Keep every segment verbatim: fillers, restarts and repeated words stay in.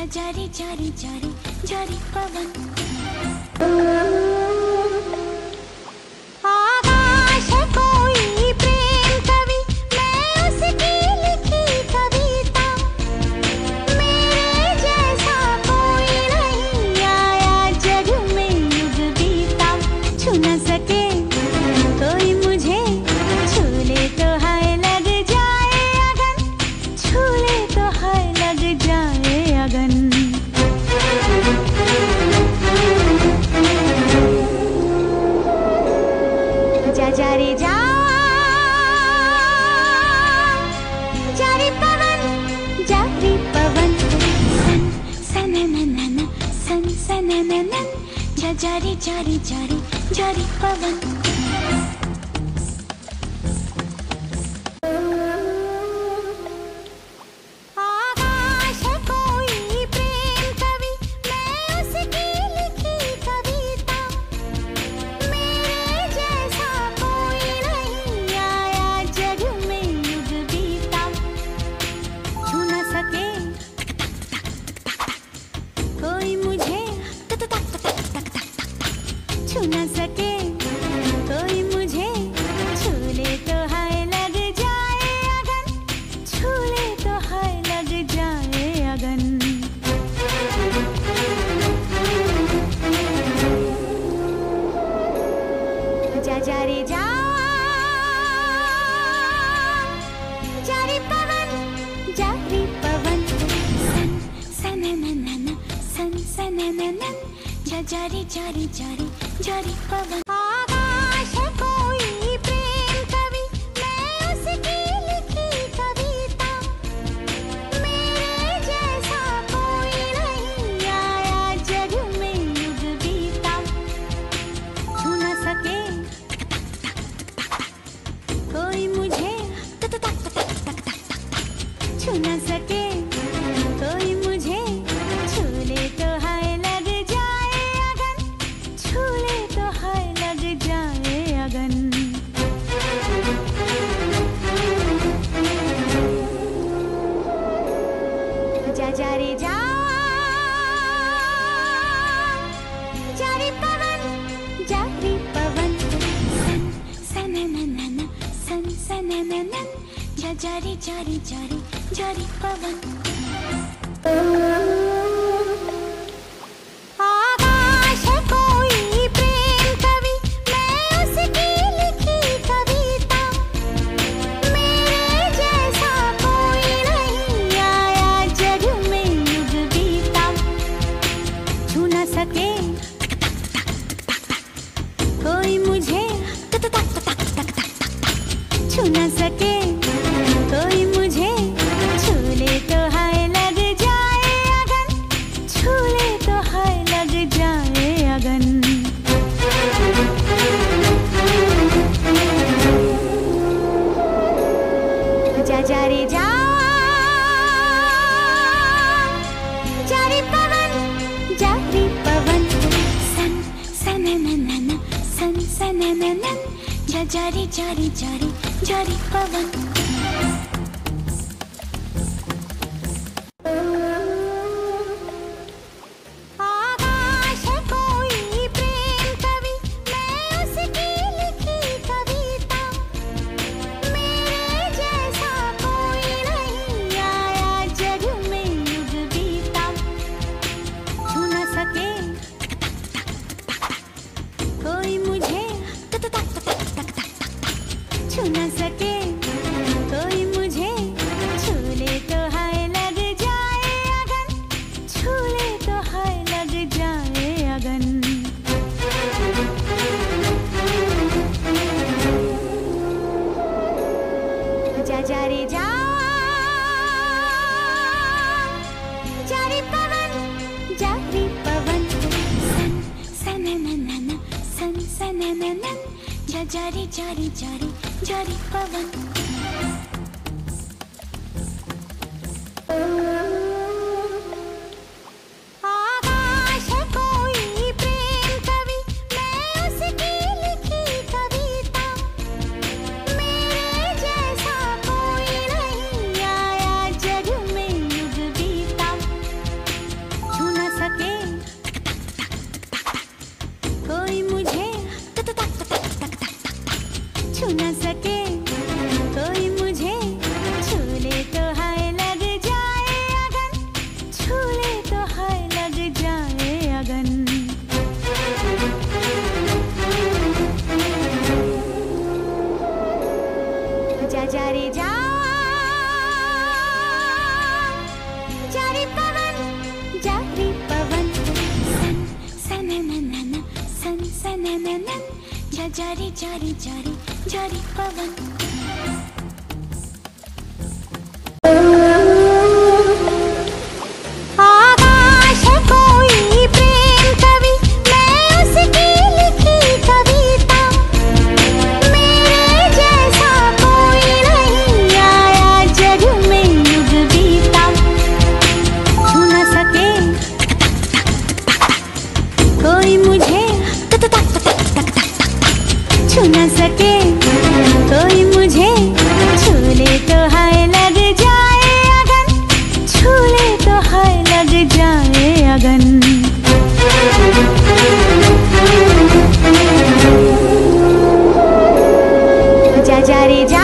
जारी जारी जारी जारी पवन आकाश है कोई प्रेम कवि मैं उसकी लिखी कविता मेरे जैसा कोई नहीं आया जग में युग बीता छू न सके कोई मुझे छू ले तो हाय लग जाए अगन छू ले तो हाय लग जाए अगन जा जा रे जा जा रे पवन जा रे पवन सन सनननन सन सनननन जा जा रे जा रे जा रे जा रे पवन जारी जारी जारी जारी पवन आकाश है कोई प्रेम कवि मैं उसकी लिखी कविता मेरे जैसा कोई नहीं आया जग में युग बीता छू न सके कोई मुझे छू न सके कोई मुझे छू ले तो हाय लग जा जा रे जा जा रे पवन जा रे पवन सन सनननन सन सनननन जा जा रे जा रे जा रे जा रे पवन आकाश है कोई प्रेम कवि मैं उसकी लिखी कविता मेरे जैसा कोई नहीं आया जग में युग बीता छू न सके कोई मुझे छू न सके कोई मुझे छू ले तो हाय लग जाए अगन छू ले तो हाय लग जाए अगन जा जा रे जा जा रे पवन जा रे पवन सन सनननन सन सनननन जा जा रे जा रे जा रे जा रे पवन जारी जारी जारी जारी पवन आकाश है कोई प्रेम कवि मैं उसकी लिखी कविता मेरे जैसा कोई नहीं आया जग में युग बीता छू न सके कोई मुझे, छू ले तो हाय लग जाए अगन, छू ले तो हाय लग जाए अगन। जा जा रे जा, जा रे पवन, जा रे पवन, सन सनननन, सन सनननन, जा जा रे जा रे जा रे जा रे पवन। आकाश है कोई प्रेम कवि, मैं उसकी लिखी कविता, मेरे जैसा कोई नहीं आया जग में युग बीता। छू न सके कोई मुझे, छू न सके कोई मुझे, छू ले तो हाय लग जाए अगन, छू ले तो हाय लग जाए अगन। जा जा रे जा,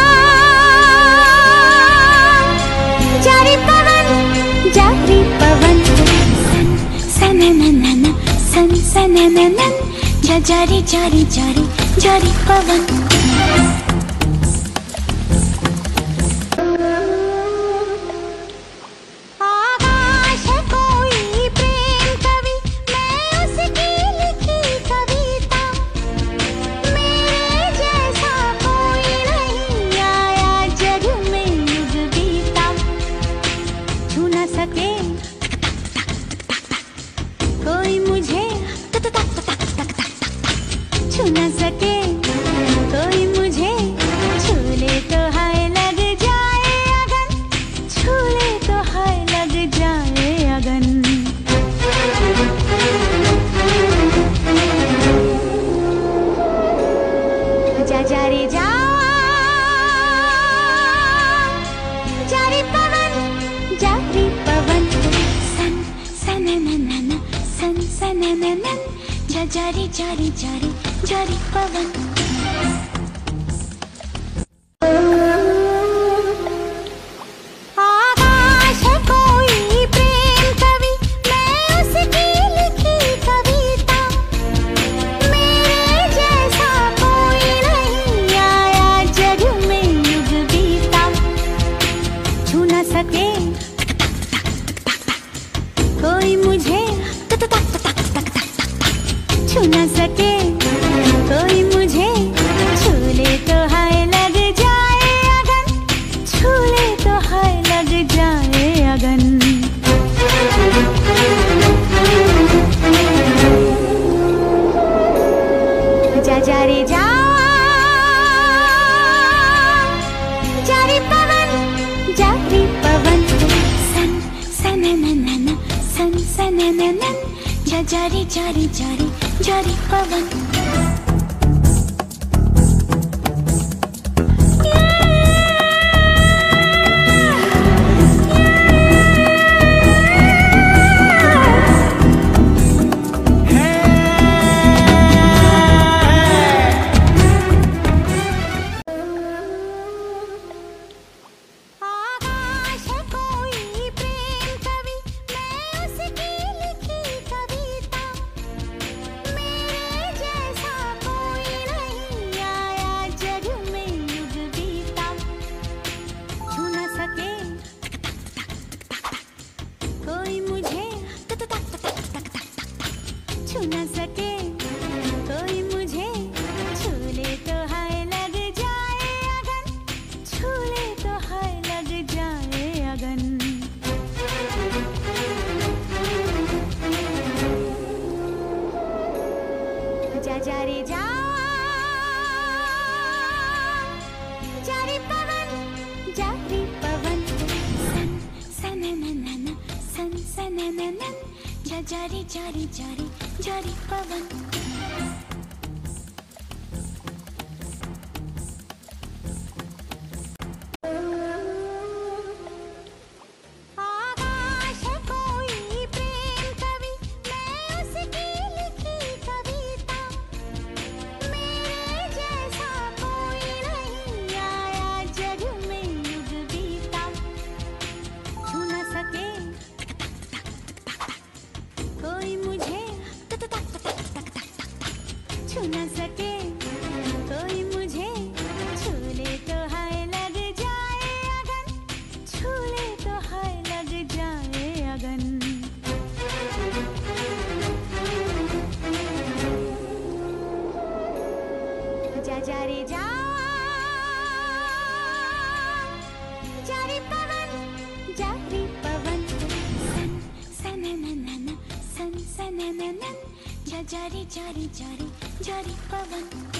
जा रे पवन, जा रे पवन, सन सनननन, सन सनननन, जा जा रे जा रे जा रे जा रे पवन। आकाश है कोई प्रेम कवि, मैं उसकी लिखी कविता, मेरे जैसा कोई नहीं आया जग में युग बीता। छू न सके कोई मुझे, छू न सके कोई मुझे, छू ले तो हाय लग जाए अगन, छू ले तो हाय लग जाए अगन। जा जा रे जा, जा रे पवन, जा रे पवन, सन सनननन, सन सनननन, जा जा रे जा रे जा रे जा रे पवन। आकाश है कोई प्रेम कवि, मैं उसकी लिखी कविता, मेरे जैसा कोई नहीं आया जग में युग बीता। छू न सके कोई मुझे, छू न सके कोई मुझे, छू ले तो हाय लग जाए अगन, छू ले तो हाय लग जाए अगन। जा जा रे जा, जा रे पवन, जा रे पवन, सन सनननन, सन सनननन, जा जा रे जा रे जा रे जा रे पवन। आकाश है कोई प्रेम कवि, मैं उसकी लिखी कविता, मेरे जैसा कोई नहीं आया जग में युग बीता। छू न सके कोई मुझे, छू न सके कोई मुझे, छू ले तो हाय लग जाए अगन, छू ले तो हाय लग जाए अगन। जा जा रे जा, जा रे पवन, जा रे पवन, सन सनननन, सन सनननन, जा जा रे जा रे जा रे जा रे पवन। आकाश है कोई प्रेम कवि, मैं उसकी लिखी कविता, मेरे जैसा कोई जा जा रे जा जा रे पवन जा रे पवन सन सनननन सन सनननन जा जा रे जा रे जा रे जा रे पवन